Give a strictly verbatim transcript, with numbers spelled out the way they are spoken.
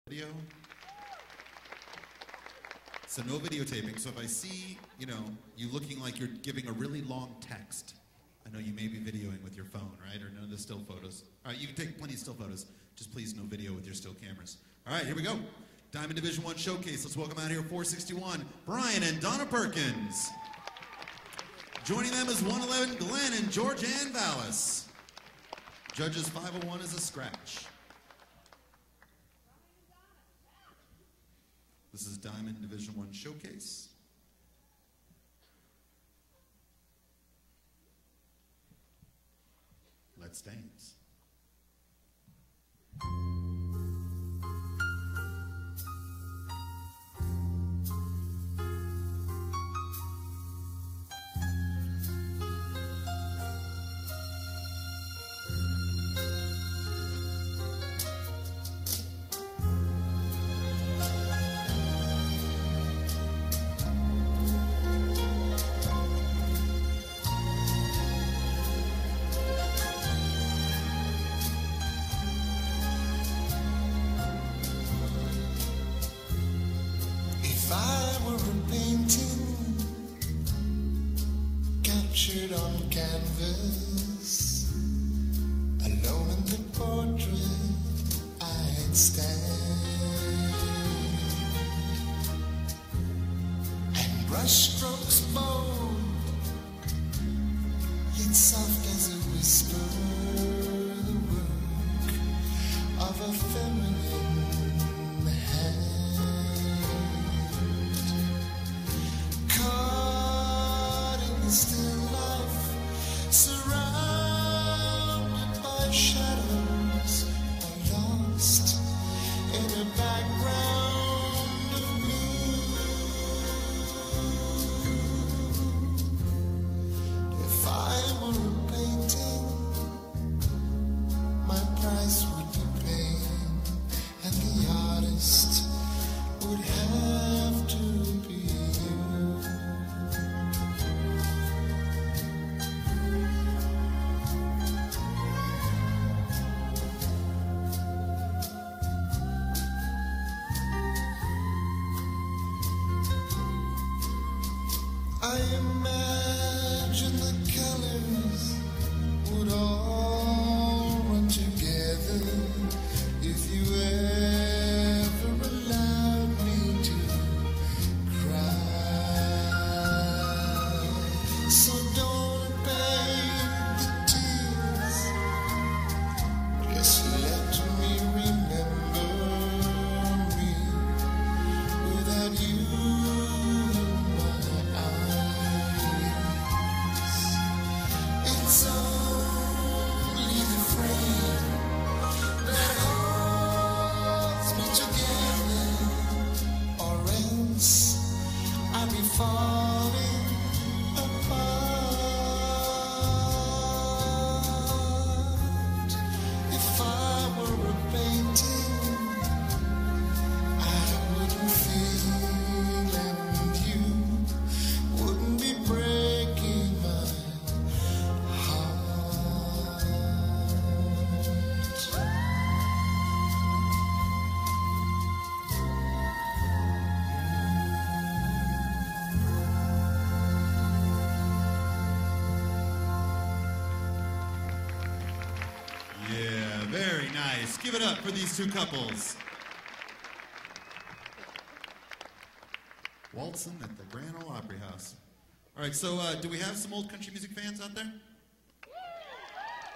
Video. So no videotaping. So if I see, you know, you looking like you're giving a really long text, I know you may be videoing with your phone, right? Or none of the still photos. All right, you can take plenty of still photos. Just please no video with your still cameras. All right, here we go. Diamond Division One Showcase. Let's welcome out here four sixty-one, Brian and Donna Perkins. Joining them is one eleven, Glenn and Georgianne Vallis. Judges five oh one is a scratch. This is Diamond Division One Showcase. Let's dance. If I were a painting captured on canvas, alone in the portrait I'd stand, and brushstrokes bold, yet soft as a whisper, the work of a feminine hand. Still life, surrounded by shadows, or lost in a background of blue. If I were a painting, my price would be paid, and the artist would have to be you. I imagine the colors would all run together if you ever allowed me to cry. So don't paint the tears, just let me remember me without you. It's only the frame that holds me together, or else I'd be falling apart. If I were a painting, I wouldn't feel, and you wouldn't be breaking my Yeah, very nice. Give it up for these two couples. Waltzing at the Grand Ole Opry House. All right, so uh, do we have some old country music fans out there?